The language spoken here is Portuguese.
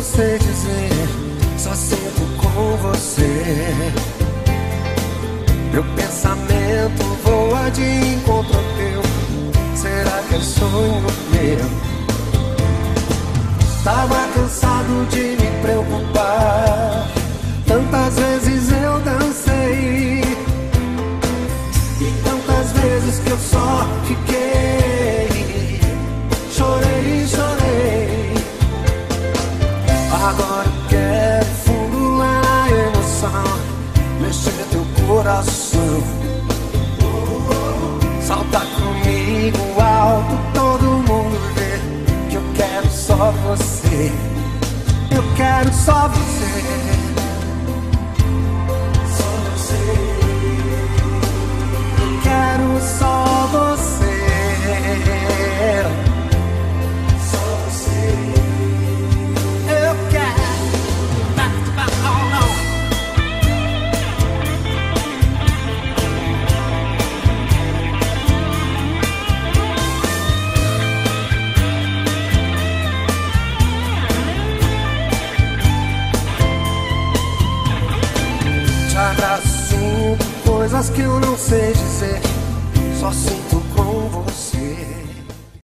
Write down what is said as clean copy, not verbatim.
sei dizer, só sinto com você. Meu pensamento voa de encontro ao teu. Será que é sonho meu? Tava cansado de me preocupar. Tantas vezes eu dancei e tantas vezes que eu só fiquei. Chorei, chorei. Agora eu quero fundo lá na emoção, mexer teu coração. Salta comigo alto, todo mundo vê que eu quero só você. Eu quero só você. Só você. Eu quero só você. Só você. Eu quero. Oh, não. Te abraço, sinto coisas que eu não sei dizer, só sinto com você.